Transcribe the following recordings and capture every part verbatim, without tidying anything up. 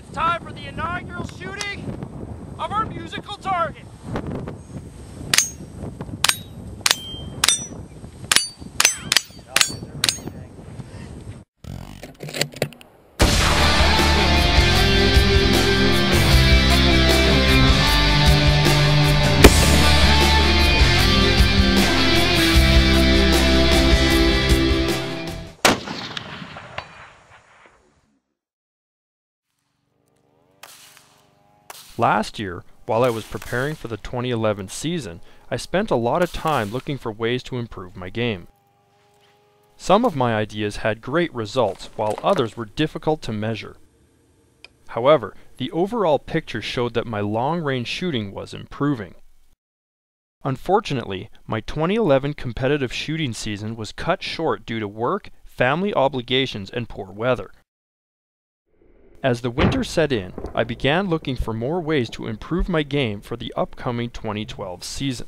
It's time for the inaugural shooting of our musical target. Last year, while I was preparing for the twenty eleven season, I spent a lot of time looking for ways to improve my game. Some of my ideas had great results, while others were difficult to measure. However, the overall picture showed that my long-range shooting was improving. Unfortunately, my twenty eleven competitive shooting season was cut short due to work, family obligations, and poor weather. As the winter set in, I began looking for more ways to improve my game for the upcoming twenty twelve season.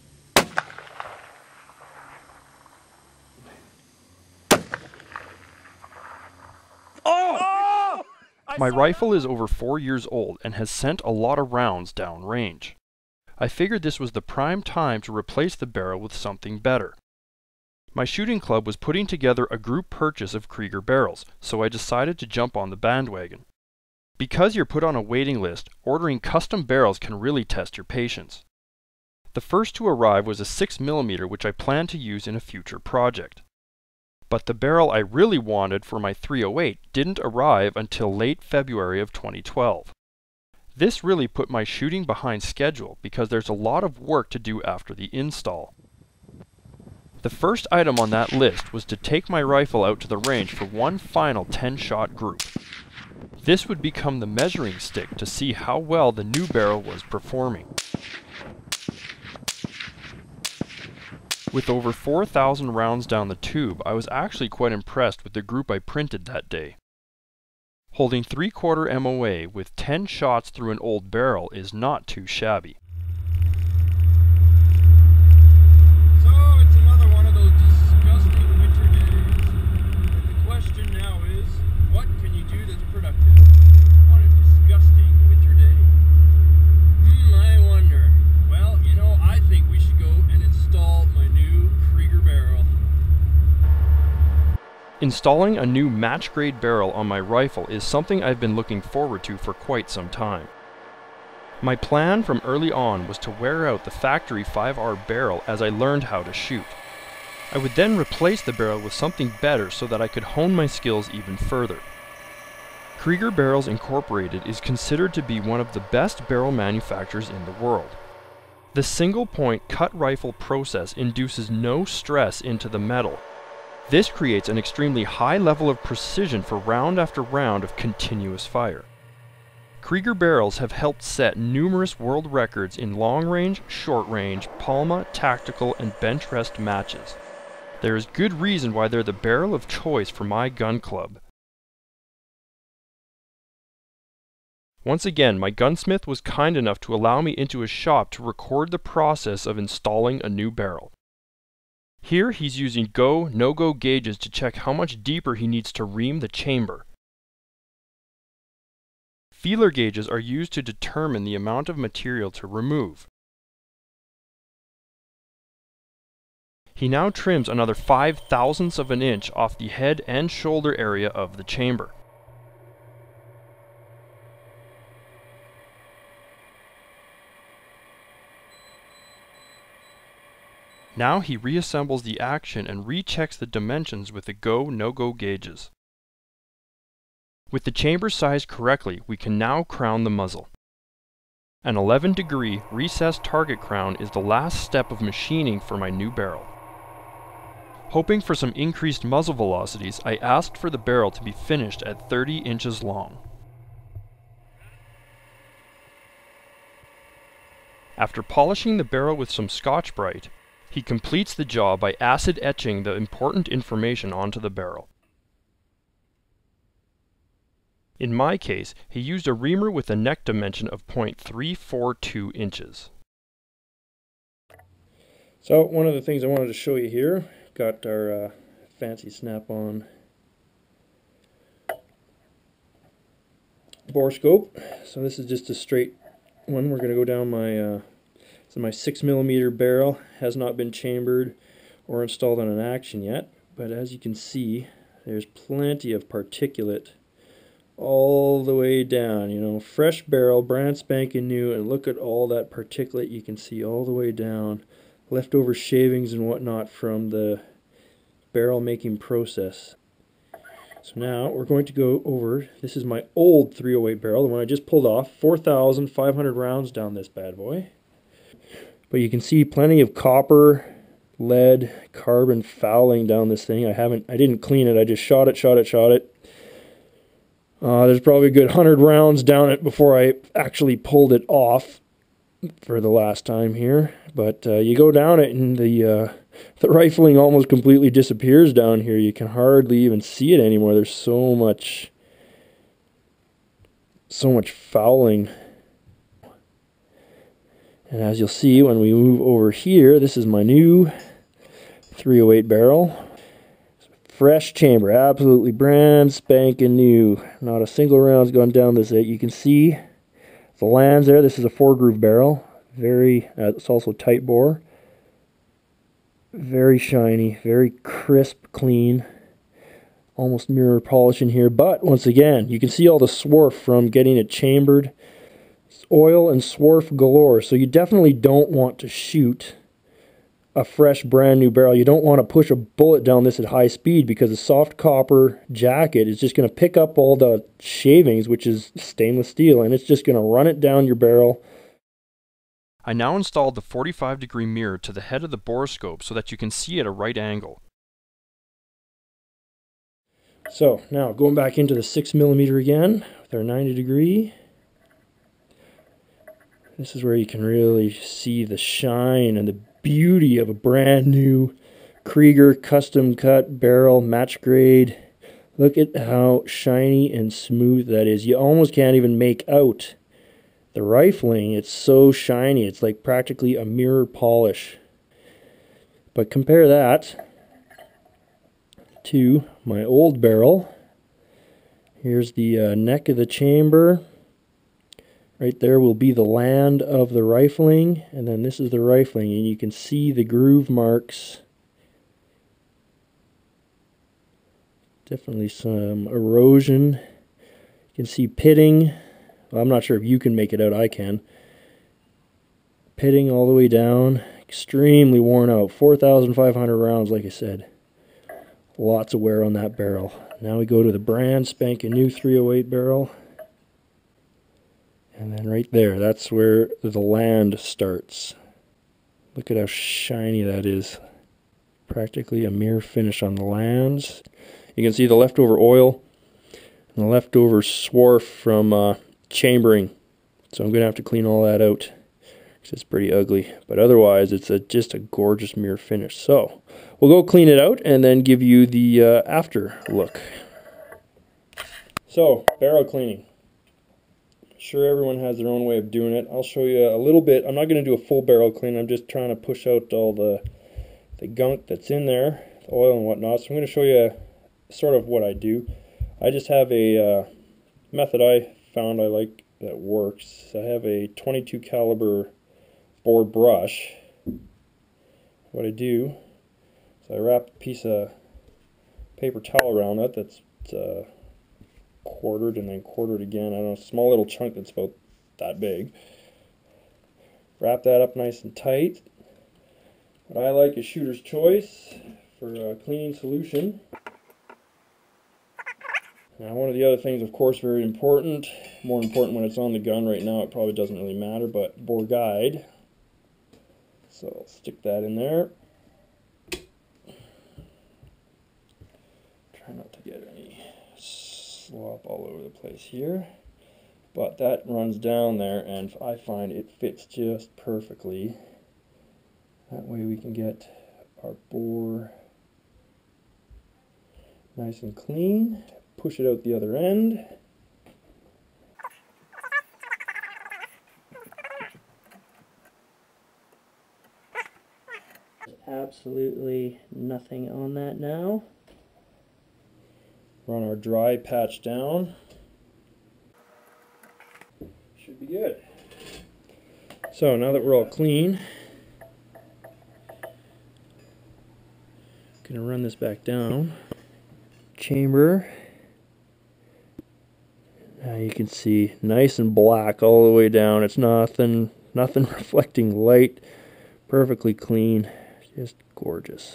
Oh! My rifle is over four years old and has sent a lot of rounds downrange. I figured this was the prime time to replace the barrel with something better. My shooting club was putting together a group purchase of Krieger barrels, so I decided to jump on the bandwagon. Because you're put on a waiting list, ordering custom barrels can really test your patience. The first to arrive was a six millimeter which I plan to use in a future project. But the barrel I really wanted for my three oh eight didn't arrive until late February of twenty twelve. This really put my shooting behind schedule because there's a lot of work to do after the install. The first item on that list was to take my rifle out to the range for one final ten shot group. This would become the measuring stick to see how well the new barrel was performing. With over four thousand rounds down the tube, I was actually quite impressed with the group I printed that day. Holding three quarter M O A with ten shots through an old barrel is not too shabby. Installing a new match-grade barrel on my rifle is something I've been looking forward to for quite some time. My plan from early on was to wear out the factory five R barrel as I learned how to shoot. I would then replace the barrel with something better so that I could hone my skills even further. Krieger Barrels Incorporated is considered to be one of the best barrel manufacturers in the world. The single-point cut rifle process induces no stress into the metal. This creates an extremely high level of precision for round after round of continuous fire. Krieger barrels have helped set numerous world records in long-range, short-range, Palma, tactical, and bench rest matches. There is good reason why they're the barrel of choice for my gun club. Once again, my gunsmith was kind enough to allow me into his shop to record the process of installing a new barrel. Here he's using go, no-go gauges to check how much deeper he needs to ream the chamber. Feeler gauges are used to determine the amount of material to remove. He now trims another five thousandths of an inch off the head and shoulder area of the chamber. Now he reassembles the action and rechecks the dimensions with the go, no-go gauges. With the chamber sized correctly, we can now crown the muzzle. An eleven degree recessed target crown is the last step of machining for my new barrel. Hoping for some increased muzzle velocities, I asked for the barrel to be finished at thirty inches long. After polishing the barrel with some Scotch-Brite, he completes the job by acid etching the important information onto the barrel. In my case, he used a reamer with a neck dimension of zero point three four two inches. So one of the things I wanted to show you here, got our uh, fancy snap-on bore scope. So this is just a straight one. We're going to go down my uh, so my six millimeter barrel. Has not been chambered or installed on an action yet, but as you can see, there's plenty of particulate all the way down. You know, fresh barrel, brand spanking new, and look at all that particulate you can see all the way down. Leftover shavings and whatnot from the barrel making process. So now we're going to go over, this is my old three oh eight barrel, the one I just pulled off, four thousand five hundred rounds down this bad boy. But you can see plenty of copper, lead, carbon fouling down this thing. I haven't, I didn't clean it, I just shot it, shot it, shot it. Uh, there's probably a good one hundred rounds down it before I actually pulled it off for the last time here. But uh, you go down it and the uh, the rifling almost completely disappears down here. You can hardly even see it anymore. There's so much, so much fouling. And as you'll see when we move over here, this is my new three oh eight barrel. Fresh chamber, absolutely brand spanking new. Not a single round's gone down this. You can see the lands there. This is a four groove barrel. Very, uh, it's also tight bore. Very shiny, very crisp, clean. Almost mirror polish in here. But once again, you can see all the swarf from getting it chambered. It's oil and swarf galore. So you definitely don't want to shoot a fresh brand new barrel. You don't want to push a bullet down this at high speed because the soft copper jacket is just going to pick up all the shavings, which is stainless steel, and it's just going to run it down your barrel. I now installed the forty-five degree mirror to the head of the borescope so that you can see at a right angle. So now going back into the six millimeter again with our ninety degree. This is where you can really see the shine and the beauty of a brand new Krieger custom cut barrel, match grade. Look at how shiny and smooth that is. You almost can't even make out the rifling. It's so shiny. It's like practically a mirror polish. But compare that to my old barrel. Here's the uh, neck of the chamber. Right there will be the land of the rifling, and then this is the rifling, and you can see the groove marks. Definitely some erosion. You can see pitting. Well, I'm not sure if you can make it out, I can. Pitting all the way down. Extremely worn out. four thousand five hundred rounds, like I said. Lots of wear on that barrel. Now we go to the brand spanking new three oh eight barrel. And then right there, that's where the land starts. Look at how shiny that is. Practically a mirror finish on the lands. You can see the leftover oil and the leftover swarf from uh, chambering. So I'm going to have to clean all that out because it's pretty ugly. But otherwise, it's a, just a gorgeous mirror finish. So we'll go clean it out and then give you the uh, after look. So, barrel cleaning. Sure, everyone has their own way of doing it. I'll show you a little bit. I'm not going to do a full barrel clean. I'm just trying to push out all the, the gunk that's in there, the oil and whatnot. So I'm going to show you sort of what I do. I just have a uh, method I found I like that works. I have a twenty-two caliber bore brush. What I do is I wrap a piece of paper towel around it that's uh, quartered and then quartered again. I don't know, a small little chunk that's about that big. Wrap that up nice and tight. What I like is shooter's choice for a cleaning solution. Now, one of the other things, of course, very important, more important when it's on the gun. Right now it probably doesn't really matter, but bore guide. So I'll stick that in there. Try not to get any slop all over the place here. But that runs down there, and I find it fits just perfectly. That way we can get our bore nice and clean. Push it out the other end. Absolutely nothing on that now. Run our dry patch down. good. So now that we're all clean, I'm gonna run this back down. Chamber. Now you can see nice and black all the way down. It's nothing, nothing reflecting light. Perfectly clean. Just gorgeous.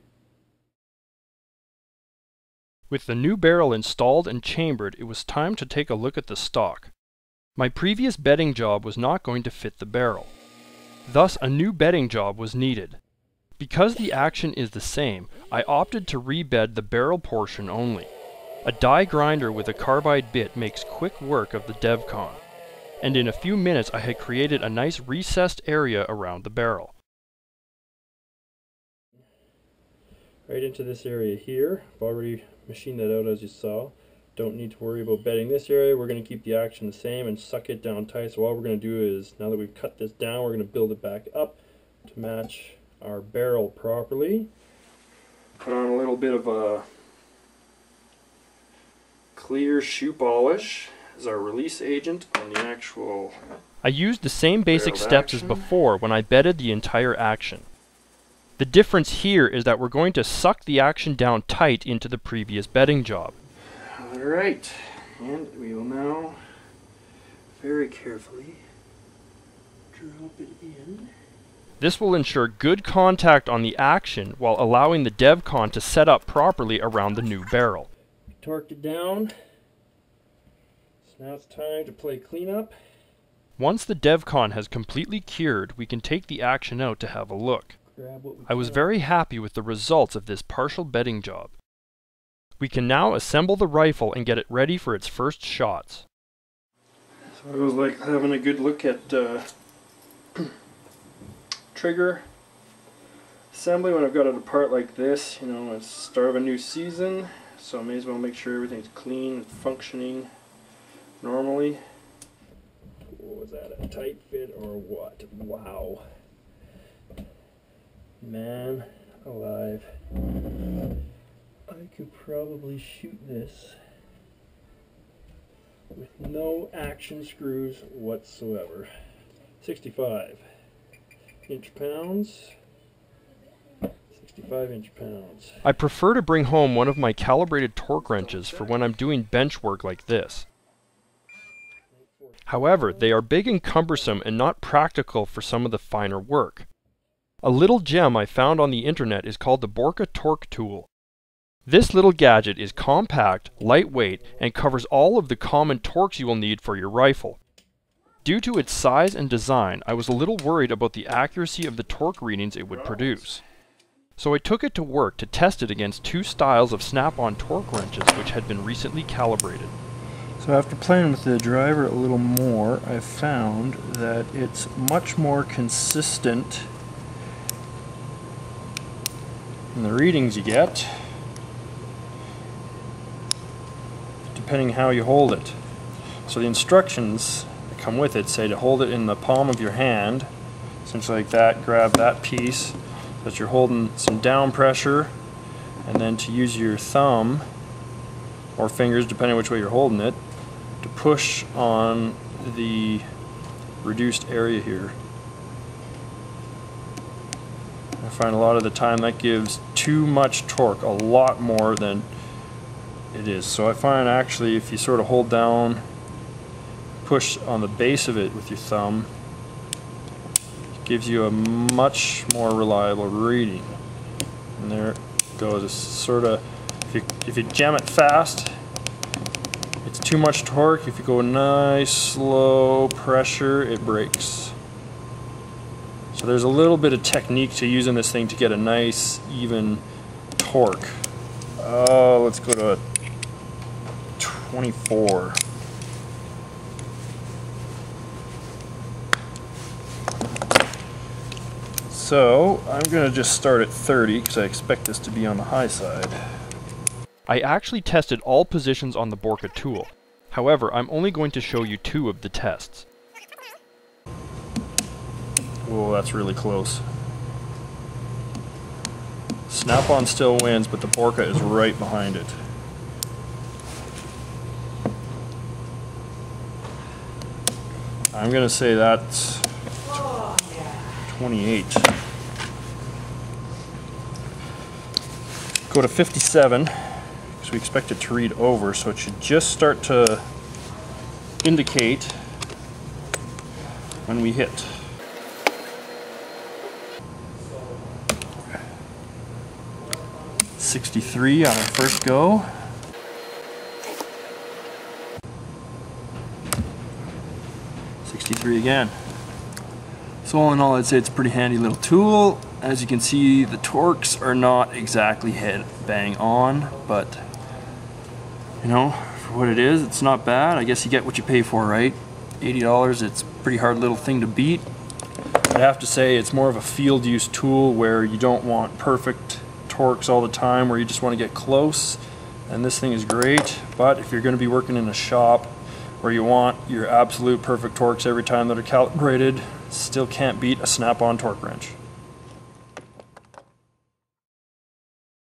With the new barrel installed and chambered, it was time to take a look at the stock. My previous bedding job was not going to fit the barrel. Thus, a new bedding job was needed. Because the action is the same, I opted to rebed the barrel portion only. A die grinder with a carbide bit makes quick work of the DevCon, and in a few minutes I had created a nice recessed area around the barrel. Right into this area here. I've already machined that out as you saw. Don't need to worry about bedding this area. We're going to keep the action the same and suck it down tight. So all we're going to do is, now that we've cut this down, we're going to build it back up to match our barrel properly. Put on a little bit of a clear shoe polish as our release agent on the actual. I used the same basic steps as before when I bedded the entire action. The difference here is that we're going to suck the action down tight into the previous bedding job. Alright, and we will now very carefully drop it in. This will ensure good contact on the action while allowing the DevCon to set up properly around the new barrel. Torqued it down. So now it's time to play cleanup. Once the DevCon has completely cured, we can take the action out to have a look. I was very happy with the results of this partial bedding job. We can now assemble the rifle and get it ready for its first shots. So I was like having a good look at uh, trigger assembly when I've got it apart like this. You know, it's the start of a new season, so I may as well make sure everything's clean and functioning normally. Was that a tight fit or what? Wow. Man alive. I could probably shoot this with no action screws whatsoever. sixty-five inch pounds. sixty-five inch pounds. I prefer to bring home one of my calibrated torque wrenches for when I'm doing bench work like this. However, they are big and cumbersome and not practical for some of the finer work. A little gem I found on the internet is called the Borka Torque Tool. This little gadget is compact, lightweight, and covers all of the common torques you will need for your rifle. Due to its size and design, I was a little worried about the accuracy of the torque readings it would produce. So I took it to work to test it against two styles of snap-on torque wrenches which had been recently calibrated. So after playing with the driver a little more, I found that it's much more consistent in the readings you get, depending how you hold it. So the instructions that come with it say to hold it in the palm of your hand, essentially like that, grab that piece, so that you're holding some down pressure, and then to use your thumb, or fingers, depending on which way you're holding it, to push on the reduced area here. I find a lot of the time that gives too much torque, a lot more than it is. So I find actually if you sort of hold down, push on the base of it with your thumb, it gives you a much more reliable reading. And there it goes. It's sort of, if you, if you jam it fast, it's too much torque. If you go nice, slow pressure, it breaks. So there's a little bit of technique to using this thing to get a nice, even torque. Oh, let's go to twenty-four. So I'm going to just start at thirty because I expect this to be on the high side. I actually tested all positions on the Borka tool. However, I'm only going to show you two of the tests. Whoa, that's really close. Snap-on still wins, but the Borka is right behind it. I'm gonna say that's twenty-eight. Go to fifty-seven, because we expect it to read over, so it should just start to indicate when we hit. sixty-three on our first go. sixty-three again. So all in all, I'd say it's a pretty handy little tool. As you can see, the torques are not exactly head bang on, but you know, for what it is, it's not bad. I guess you get what you pay for, right? eighty dollars, it's a pretty hard little thing to beat. I'd have to say it's more of a field use tool where you don't want perfect torques all the time, where you just want to get close, and this thing is great. But if you're going to be working in a shop where you want your absolute perfect torques every time that are calibrated, still can't beat a snap-on torque wrench.